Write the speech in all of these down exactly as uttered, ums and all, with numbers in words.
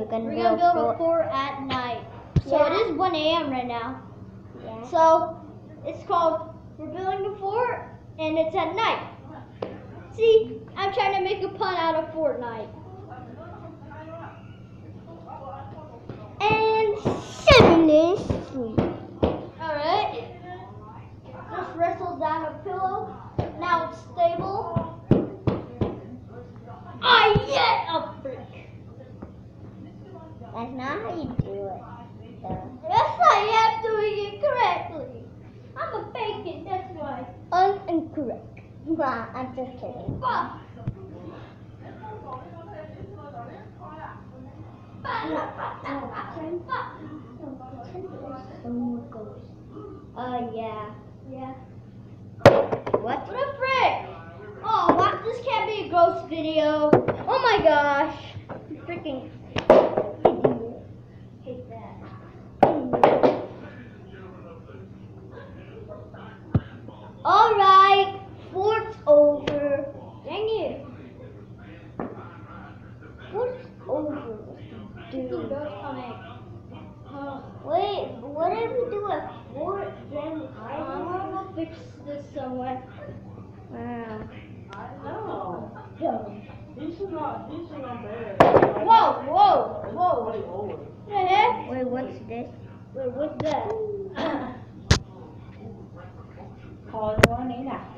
gonna We're build, gonna build fort. a fort at night. So Yeah. it is one A M right now. Yeah. So it's called We're Building a Fort, and it's at night. See, I'm trying to make a pun out of Fortnite. And seven is sleep. Alright. Just wrestled down a pillow. Now it's stable. I get a brick. That's not how you do it. though. Yes, I am doing it correctly. I'm a bacon, that's why. Un- incorrect. Nah, I'm just kidding. Fuck. Oh yeah. Yeah. What? What a frick! Oh, what? This can't be a ghost video. Oh my gosh. You freaking hate that. Alright, fort's over. Dang it. What's over? Dude, ghost coming. Oh, Wait, what if we do a fort then I'm I gonna fix this somewhere. Wow. I know. Dumb. He should not, he should not bear. Whoa, whoa, whoa. Way over. What the heck? Wait, what's this? Wait, what's that? Call one in now.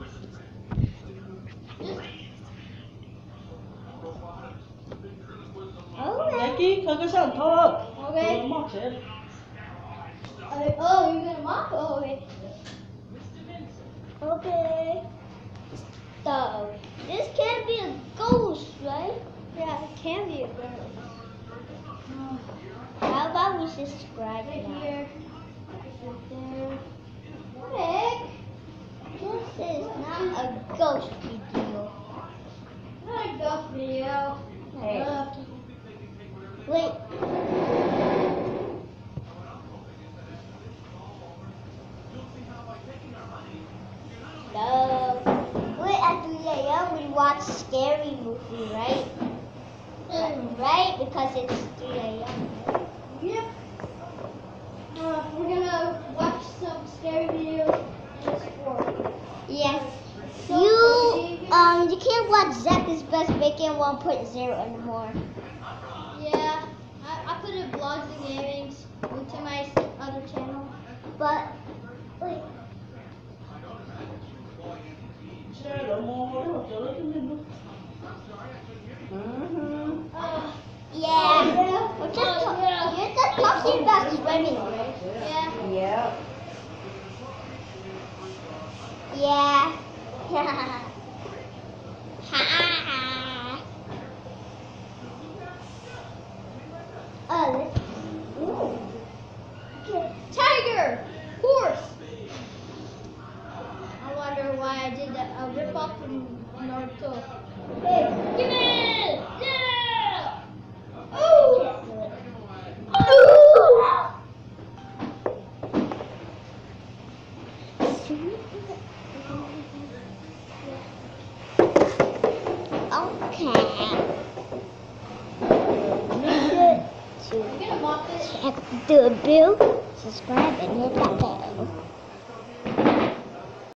Okay. Jackie, khơi cái sân thơ. Okay. Móc chết. Uh, oh, you're gonna mop? Oh, okay. Okay. So, this can't be a ghost, right? Yeah, it can be a ghost. How about we subscribe Right now? here. Right there. What the heck? This is not a ghost video. Not a ghost video. Hey. Uh, Wait. No. Wait, at three A M we watch scary movie, right? Right? Because it's three A M yep. Uh, we're gonna watch some scary videos in this fort. Yes. So, You um you can't watch Zack is Best Bacon one point oh anymore. Yeah, I, I put in vlogs and gamings into my other channel. But wait. Xe đổ mô, nó chở cái nhìn luôn. Uh, Yeah. yeah. We're just Oh, ta- yeah. You're just talking about swimming, right? Yeah. Yeah. Yeah. Ha ha. Oh, let's- ooh. Okay. Tiger! Horse! I wonder why I did that. A rip off from Naruto. Hey, give it! Yeah! Ooh! Ooh! Okay. Make sure You're gonna mop it? to check the bill, subscribe, and hit that bell.